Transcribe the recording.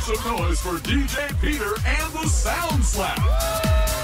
some noise for DJ Peter and the Sound Slap.